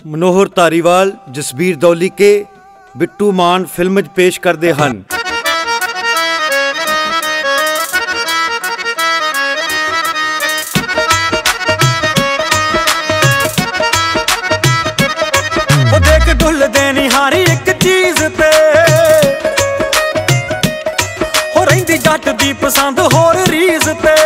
मनोहर धारीवाल जसबीर दौली के बिट्टू मान फिल्म पेश करते हैं। देख ढुलदे निहारी एक चीज ते हो रही जट दी पसंद होर रीज ते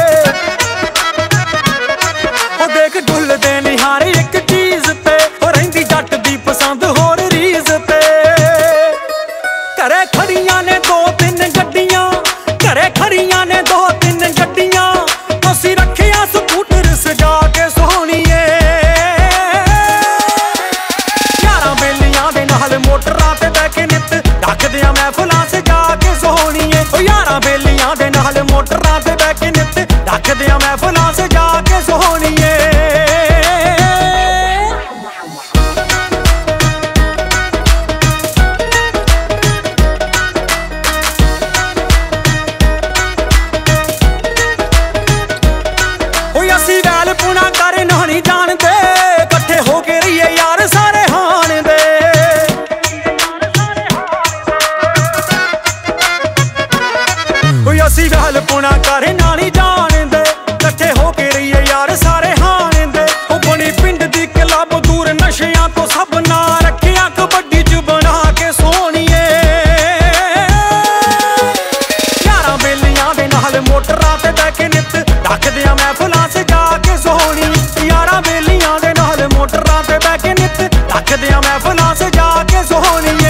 देख ढुलदे निहारी एक चीज ते हो रही जट दी पसंद होर रीज ते घरे खड़ियां ने दो तीन गड्डियां, घरे खड़ियां ने दो तीन गड्डियां, असी रखिया स्कूटर सजा के सोहणीए मोटरां ते बैके नित ढकदियां महफिलां सजा के सोहणीए। यारां बेलियां दे नाल मोटरां ते बैके नित ढकदियां महफिलां सजा के सोहणीए। असी वैल पुना कर नहानी जानदे, कट्ठे होके रहिए यार सारे हान दे। असी वैल पुना कर नानी जान दे, कट्ठे होके रहिए यार सारे हान दे। बनी पिंड दी क्लब दूर नशियां तो सब ना रखिया कबड्डी च बना के सोहणीए। यारां बेलियां दे नाल मोटरां ते बैके नित ढकदियां महफिलां सजा के सोहणी। यारां बेलियां दे नाल मोटरां ते बैके नित ढकदियां महफिलां सजा के सोहणीए।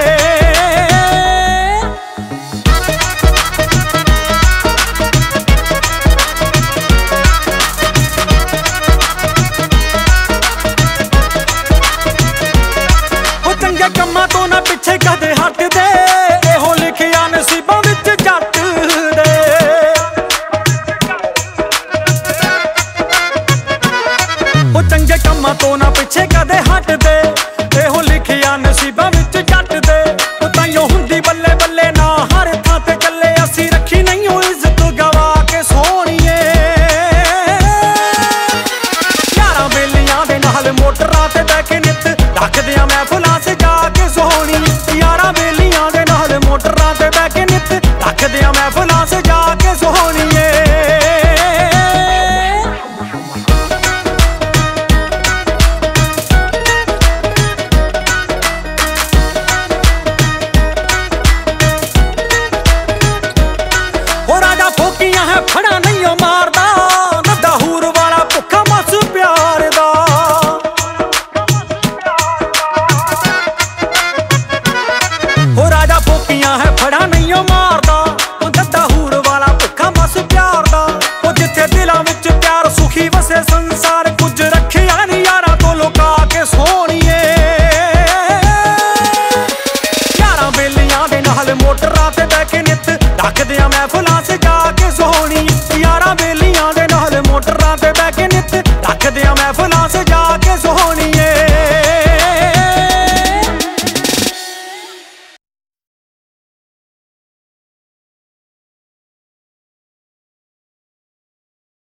कम्मा तो ना पिछे कदे हटदे, एहो लिखिया नसीबां विच जट दे। चंगे कम्मा तो ना पिछे कदे हटदे, एहो लिखिया नसीबां विच जट दे। ताइयों हुंदी बल्ले बल्ले ना हर थां ते चले, असी रखी नहीं इज्जत गवा के सोहणीए। यारां बेलियां दे नाल मोटरां ते बैके नित ढकदियां महफिलां सजा के सोहणी। यारां बेलियां दे नाल मोटरां ते बैके नित ढकदियां महफिलां सजा के सोहणीए। हो राजा फोकियां है फड़ा नहीं ओ मारदा, नड्डा हूर वाला भुखा मस प्यार दा। हो राजा फोकियां है फड़ा नहीं ओ मारदा, नड्डा हूर वाला भुखा मस प्यार दा। ओ जिथे दिलां विच प्यार सुखी वसे संसार, कुछ रखिया नहीं यारां तो लुका के सोहणीए। यारां बेलियां दे नाल मोटरां ते बैके नित ढकदियां महफिलां